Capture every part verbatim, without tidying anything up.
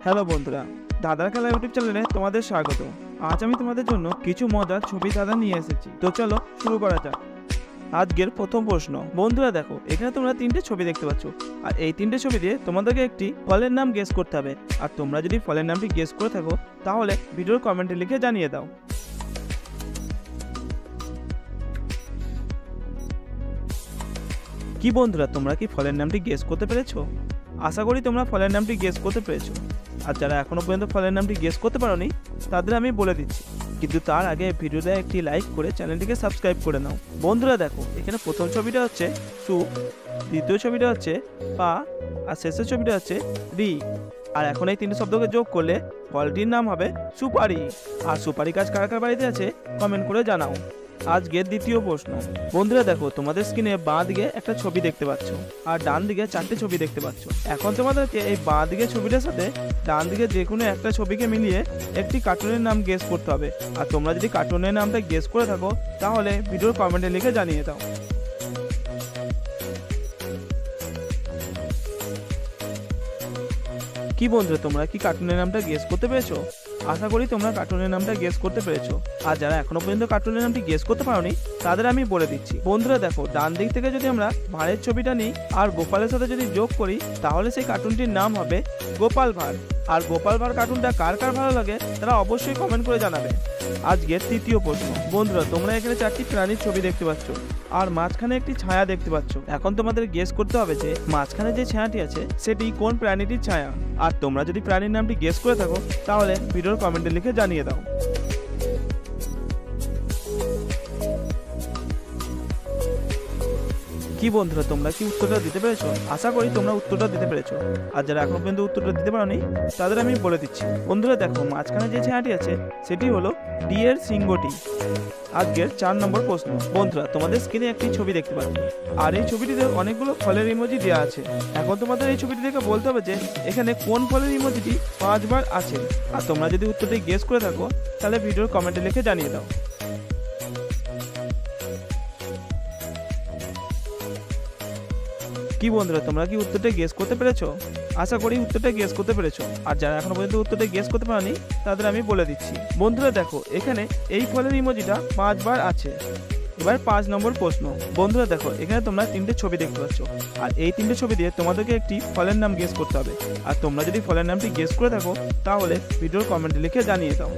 Hello বন্ধুরা, দাদার খেলা ইউটিউব চ্যানেলে তোমাদের স্বাগত। আজ আমি তোমাদের জন্য কিছু মজার ছবি দাদা নিয়ে এসেছি। তো চলো শুরু করা যাক। আজকের প্রথম প্রশ্ন। বন্ধুরা দেখো, এখানে তোমরা তিনটে ছবি দেখতে পাচ্ছ, আর এই তিনটে ছবি দিয়ে তোমাদেরকে একটি ফলের নাম গেস করতে হবে। আর তোমরা যদি ফলের নামটি গেস করে থাকো তাহলে ভিডিওর কমেন্টে লিখে জানিয়ে দাও। কি বন্ধুরা, তোমরা কি ফলের নামটি গেস করতে পেরেছো? আশা করি তোমরা ফলের নামটি গেস করতে পেরেছো। আর যারা এখনো পর্যন্ত ফলের নামটি গেস করতে পারোনি তাদের আমি বলে দিচ্ছি, কিন্তু তার আগে ভিডিওতে একটি লাইক করে চ্যানেলটিকে সাবস্ক্রাইব করে নাও। বন্ধুরা দেখো, এখানে প্রথম ছবিটা হচ্ছে সু, দ্বিতীয় ছবিটা হচ্ছে পা, আর শেষের ছবিটা হচ্ছে রি। আর এখন এই তিনটে শব্দকে যোগ করলে ফলটির নাম হবে সুপারি। আর সুপারি গাছ কার কার বাড়িতে আছে কমেন্ট করে জানাও। আজকের দ্বিতীয় প্রশ্ন। বন্ধুরা দেখো, তোমাদের স্ক্রিনে বাঁ দিকে একটা ছবি দেখতে পাচ্ছ, আর ডান দিকে চারটে ছবি দেখতে পাচ্ছ। এখন তোমাদেরকে এই বাঁ দিকে ছবিটার সাথে ডান দিকে যে কোনো একটা ছবিকে মিলিয়ে একটি কার্টুনের নাম গেস করতে হবে। আর তোমরা যদি কার্টুনের নামটা গেস করে থাকো তাহলে ভিডিওর কমেন্টে লিখে জানিয়ে দাও। কি বন্ধুরা, তোমরা কি কার্টুনের নামটা গেস করতে পেরেছো? আশা করি তোমরা কার্টুনের নামটা গেস করতে পেরেছো। আর যারা এখনো পর্যন্ত কার্টুনের নামটি গেস করতে পারোনি তাদের আমি বলে দিচ্ছি। বন্ধুরা দেখো, ডান দিক থেকে যদি আমরা ভাঁড়ের ছবিটা নিই আর গোপালের সাথে যদি যোগ করি তাহলে সেই কার্টুনটির নাম হবে গোপাল ভাঁড়। আর গোপাল ভাঁড় কার্টুনটা কার কার ভালো লাগে তারা অবশ্যই কমেন্ট করে জানাবে। আজকের তৃতীয় প্রশ্ন। বন্ধুরা তোমরা এখানে চারটি প্রাণীর ছবি দেখতে পাচ্ছ, আর মাঝখানে একটি ছায়া দেখতে পাচ্ছ। এখন তোমাদের গেস করতে হবে যে মাঝখানে যে ছায়াটি আছে সেটি কোন প্রাণীটির ছায়া। আর তোমরা যদি প্রাণীর নামটি গেস করে থাকো তাহলে ভিডিওর কমেন্টে লিখে জানিয়ে দাও। কি বন্ধুরা, তোমরা কি উত্তরটা দিতে পেরেছো? আশা করি তোমরা উত্তরটা দিতে পেরেছো। আর যারা এখন পর্যন্ত উত্তরটা দিতে পারোনি তাদের আমি বলে দিচ্ছি। বন্ধুরা দেখো, মাঝখানে যে ছায়াটি আছে সেটি হলো ডি এর সিংহটি। আজকের চার নম্বর প্রশ্ন। বন্ধুরা তোমাদের স্ক্রিনে একটি ছবি দেখতে পাচ্ছ, আর এই ছবিটিতে অনেকগুলো ফলের ইমোজি দেওয়া আছে। এখন তোমাদের এই ছবিটি দেখে বলতে হবে যে এখানে কোন ফলের ইমোজিটি পাঁচবার আছে। আর তোমরা যদি উত্তরটি গেস করে থাকো তাহলে ভিডিওর কমেন্টে লিখে জানিয়ে দাও। কি বন্ধুরা, তোমরা কি উত্তরটা গেস করতে পেরেছো? আশা করি উত্তরটা গেস করতে পেরেছো। আর যারা এখনো পর্যন্ত উত্তরটা গেস করতে পারেনি তাদের আমি বলে দিচ্ছি। বন্ধুরা দেখো, এখানে এই ফলের ইমোজিটা পাঁচবার আছে। এবার পাঁচ নম্বর প্রশ্ন। বন্ধুরা দেখো, এখানে তোমরা তিনটে ছবি দেখতে পাচ্ছ, আর এই তিনটে ছবি দিয়ে তোমাদেরকে একটি ফলের নাম গেস করতে হবে। আর তোমরা যদি ফলের নামটি গেস করে থাকো তাহলে ভিডিওর কমেন্টে লিখে জানিয়ে দাও।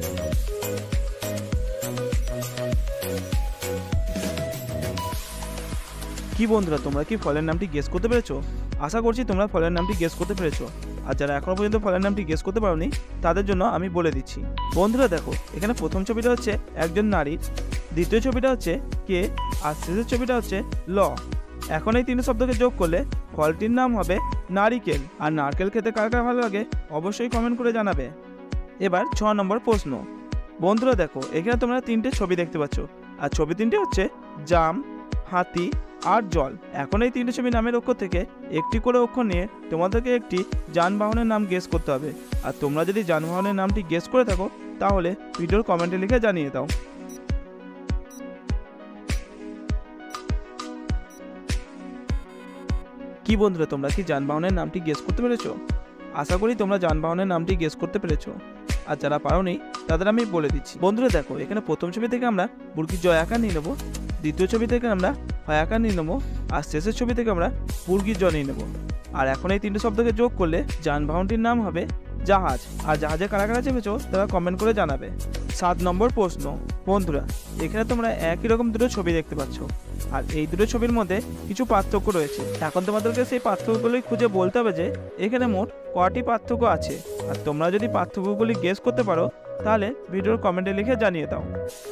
কি বন্ধুরা, তোমরা কি ফলের নামটি গেস করতে পেরেছো? আশা করছি তোমরা ফলের নামটি গেস করতে পেরেছো। আর যারা এখনো পর্যন্ত ফলের নামটি গেস করতে পারোনি তাদের জন্য আমি বলে দিচ্ছি। বন্ধুরা দেখো, এখানে প্রথম ছবিটা হচ্ছে একজন নারীর, দ্বিতীয় ছবিটা হচ্ছে কে, আর শেষের ছবিটা হচ্ছে ল। এখন এই তিনটে শব্দকে যোগ করলে ফলটির নাম হবে নারিকেল। আর নারকেল খেতে কার কার ভালো লাগে অবশ্যই কমেন্ট করে জানাবে। এবার ছ নম্বর প্রশ্ন। বন্ধুরা দেখো, এখানে তোমরা তিনটে ছবি দেখতে পাচ্ছ, আর ছবি তিনটে হচ্ছে জাম, হাতি আর জল। এখন এই তিনটে ছবি নামের অক্ষর থেকে একটি করে অক্ষর নিয়ে তোমাদেরকে একটি যানবাহনের নাম গেস করতে হবে। আর তোমরা যদি যানবাহনের নামটি গেস করে থাকো তাহলে ভিডিওর কমেন্টে লিখে জানিয়ে দাও। কি বন্ধুরা, তোমরা কি যানবাহনের নামটি গেস করতে পেরেছো? আশা করি তোমরা যানবাহনের নামটি গেস করতে পেরেছো। আর যারা পারোনি তাদের আমি বলে দিচ্ছি। বন্ধুরা দেখো, এখানে প্রথম ছবি থেকে আমরা বুর্গির জয় আকার নিয়ে নেবো, দ্বিতীয় ছবি থেকে আমরা হয় আকার নিয়ে নেবো, আর শেষের ছবি থেকে আমরা বুর্গির জ নিয়ে নেবো। আর এখন এই তিনটে শব্দকে যোগ করলে যানবাহনটির নাম হবে জাহাজ। আর জাহাজে কারা কারা চেপেছো তারা কমেন্ট করে জানাবে। সাত নম্বর প্রশ্ন। বন্ধুরা এখানে তোমরা একই রকম দুটো ছবি দেখতে পাচ্ছ, আর এই দুটো ছবির মধ্যে কিছু পার্থক্য রয়েছে। এখন তোমাদেরকে সেই পার্থক্যগুলি খুঁজে বলতে হবে যে এখানে মোট কটি পার্থক্য আছে। আর তোমরা যদি পার্থক্যগুলি গেস করতে পারো তাহলে ভিডিওর কমেন্টে লিখে জানিয়ে দাও।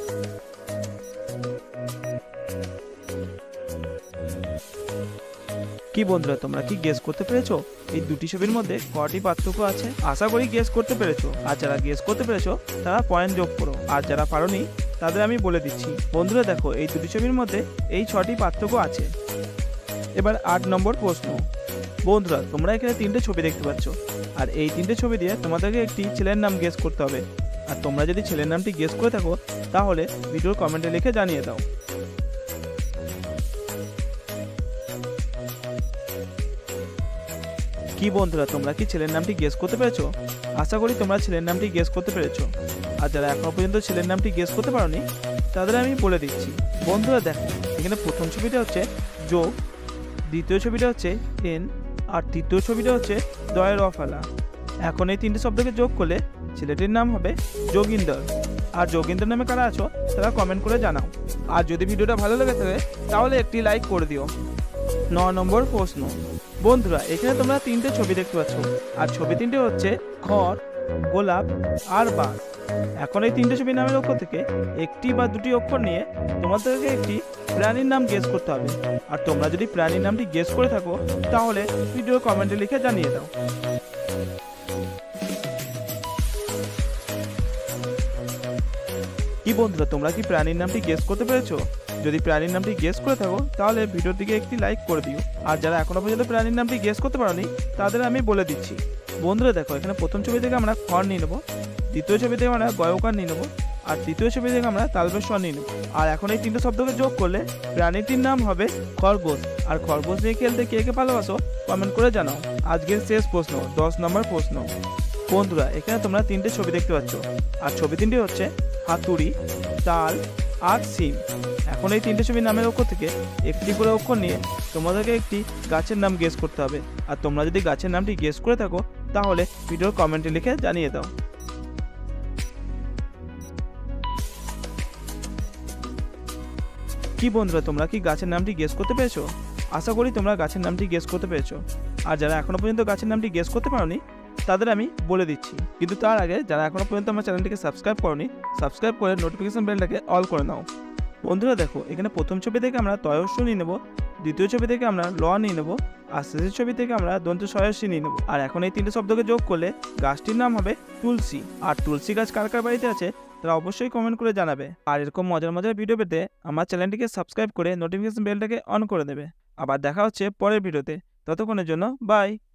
কি বন্ধুরা, তোমরা কি গেস করতে পেরেছো এই দুটি ছবির মধ্যে কটি পার্থক্য আছে? আশা করি গেস করতে পেরেছো। আর যারা গেস করতে পেরেছো তারা পয়েন্ট যোগ করো। আর যারা পারোনি তাদের আমি বলে দিচ্ছি। বন্ধুরা দেখো, এই দুটি ছবির মধ্যে এই ছটি পার্থক্য আছে। এবার আট নম্বর প্রশ্ন। বন্ধুরা তোমরা এখানে তিনটে ছবি দেখতে পাচ্ছ, আর এই তিনটে ছবি দিয়ে তোমাদেরকে একটি ছেলের নাম গেস করতে হবে। আর তোমরা যদি ছেলের নামটি গেস করে থাকো তাহলে ভিডিওর কমেন্টে লিখে জানিয়ে দাও। কি কি বন্ধুরা, তোমরা কি ছেলের নামটি গেস করতে পেরেছো? আশা করি তোমরা ছেলের নামটি গেস করতে পেরেছো। আর যারা এখনো পর্যন্ত ছেলের নামটি গেস করতে পারোনি তাদের আমি বলে দিচ্ছি। বন্ধুরা দেখো, এখানে প্রথম ছবিটা হচ্ছে যোগ, দ্বিতীয় ছবিটা হচ্ছে এন, আর তৃতীয় ছবিটা হচ্ছে দয়ের অফালা। এখন এই তিনটে শব্দকে যোগ করলে ছেলেটির নাম হবে যোগিন্দর। আর যোগিন্দর নামে কারা আছো তারা কমেন্ট করে জানাও। আর যদি ভিডিওটা ভালো লেগে থাকে তাহলে একটি লাইক করে দিও। ন নম্বর প্রশ্ন। বন্ধুরা, এখানে তোমরা তিনটে ছবি দেখতে পাচ্ছ, আর ছবি তিনটে হচ্ছে খড়, গোলাপ আর বাঁশ। এখন এই তিনটে ছবি নামের অক্ষর থেকে একটি বা দুটি অক্ষর নিয়ে তোমাদেরকে একটি প্রাণীর নাম গেস করতে হবে। আর তোমরা যদি প্রাণীর নামটি গেস করে থাকো তাহলে ভিডিও কমেন্টে লিখে জানিয়ে দাও। কি বন্ধুরা, তোমরা কি প্রাণীর নামটি গেস করতে পেরেছো? যদি প্রাণীর নামটি গেস করে থাকো তাহলে ভিডিওর দিকে একটি লাইক করে দিও। আর যারা এখনো পর্যন্ত প্রাণীর নামটি গেস করতে পারোনি তাদের আমি বলে দিচ্ছি। বন্ধুরা দেখো, এখানে প্রথম ছবি থেকে আমরা খড় নিয়ে নেবো, দ্বিতীয় ছবি থেকে আমরা গয়কার নিয়ে নেবো, আর তৃতীয় ছবি থেকে আমরা তালবেশ্বর নিয়ে নেবো। আর এখন এই তিনটে শব্দকে যোগ করলে প্রাণীটির নাম হবে খরগোশ। আর খরগোশ নিয়ে খেলতে কে কে ভালোবাসো কমেন্ট করে জানাও। আজকের শেষ প্রশ্ন, দশ নম্বর প্রশ্ন। বন্ধুরা, এখানে তোমরা তিনটে ছবি দেখতে পাচ্ছ, আর ছবি তিনটি হচ্ছে হাতুড়ি, তাল আর সিম। এখন এই তিনটে ছবির নামের অক্ষর থেকে একটি করে অক্ষর নিয়ে তোমাদেরকে একটি গাছের নাম গেস করতে হবে। আর তোমরা যদি গাছের নামটি গেস করে থাকো তাহলে ভিডিওর কমেন্টে লিখে জানিয়ে দাও। কি বন্ধুরা, তোমরা কি গাছের নামটি গেস করতে পেরেছো? আশা করি তোমরা গাছের নামটি গেস করতে পেরেছো। আর যারা এখনো পর্যন্ত গাছের নামটি গেস করতে পারোনি তাদের আমি বলে দিচ্ছি। কিন্তু তার আগে যারা এখনো পর্যন্ত আমার চ্যানেলটিকে সাবস্ক্রাইব করোনি, সাবস্ক্রাইব করে নোটিফিকেশন বেলটাকে অল করে নাও। বন্ধুরা দেখো, এখানে প্রথম ছবি থেকে আমরা তয়স্য নিয়ে নেবো, দ্বিতীয় ছবি থেকে আমরা ল নিয়ে নেবো, আর শেষের ছবি থেকে আমরা দন্ত সয়স্যী নিয়ে নেবো। আর এখন এই তিনটে শব্দকে যোগ করলে গাছটির নাম হবে তুলসী। আর তুলসী গাছ কার কার বাড়িতে আছে তারা অবশ্যই কমেন্ট করে জানাবে। আর এরকম মজার মজার ভিডিও পেতে আমার চ্যানেলটিকে সাবস্ক্রাইব করে নোটিফিকেশন বেলটাকে অন করে দেবে। আবার দেখা হচ্ছে পরের ভিডিওতে। ততক্ষণের জন্য বাই।